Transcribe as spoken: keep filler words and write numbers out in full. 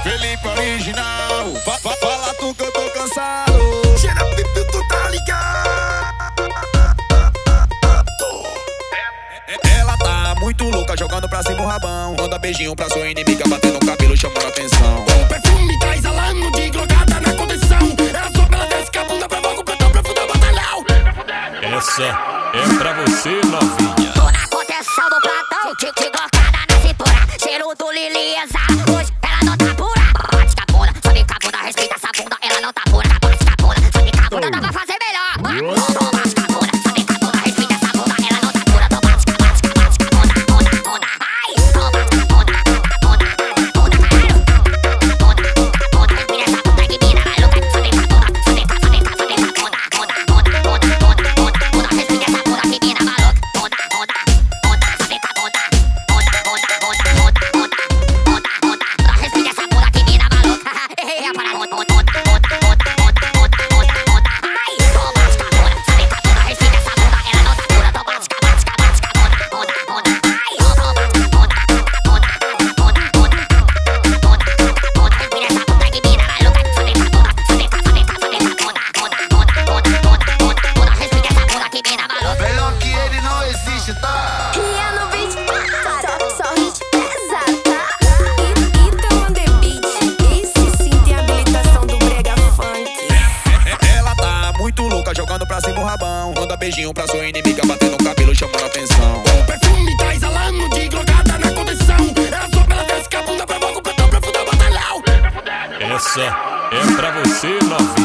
Felipe original, fa fa fala tu que eu tô cansado. Cheira pipi, tu tá ligado? Ela tá muito louca, jogando pra cima o rabão. Manda beijinho pra sua inimiga, batendo o cabelo, chamando a atenção. O perfume traz alarme de drogada na condição. Ela só pela desce que a bunda provoca o pretão pra fuder o batalhão. Essa é pra você, novinha. Tô na contenção do platão, tic tic glocada na cintura. Cheiro do Lilieza, hoje ela não tá pura. Bate com a bunda, sobe com a bunda, respeita essa bunda. Ela não tá pura, bate com a bunda, sobe com a bunda, dá pra fazer melhor. Tô bate com a bunda, sobe com a bunda, respeita essa bunda. Ela não tá pura, tô bate com a bate com a bate com a bunda, bunda, bunda. Ai, tô bate com a bunda, bunda, bunda, caralho. Bunda, bunda, respeita essa bunda que mina maluca. Sobe com a bunda, sobe com a sobe com a sobe com a bunda, bunda, bunda, bunda, bunda, bunda, bunda, respeita essa bunda que mina maluca. Bunda, bunda, bunda, sobe com a bunda, bunda, bunda, bunda, bunda, bunda, bunda, bunda, respeita essa bunda que mina maluca. Ei, a parada, bunda, bunda, bunda, bunda, bunda, bunda, bunda, bunda. Ai, tô bate com a bunda, sobe com a bunda, respeita essa bunda. Ela não tá pura, tô bate com a bate com a bate com a bunda, bunda, bunda. Ai, tô bate com a bunda, bunda, bunda, bunda, bunda, bunda, respeita essa bunda que mina maluca. Sobe com a bunda, sobe com a sobe com a sobe com a bunda, bunda, bunda, bunda, bunda, bunda, bunda, respeita essa bunda que mina maluca. Melhor que ele não existe, tá? E é no beat, só, só hit pesada. E então on the beat, esse sim tem habilitação do brega funk. Ela tá muito louca, jogando pra cima o rabão. Manda beijinho pra sua inimiga, batendo o cabelo, chamando a atenção. O perfume traz alarme de drogada na condição. Ela só pela desce que a bunda provoca o pretão pra fuder o batalhão. Essa é pra você, novinha.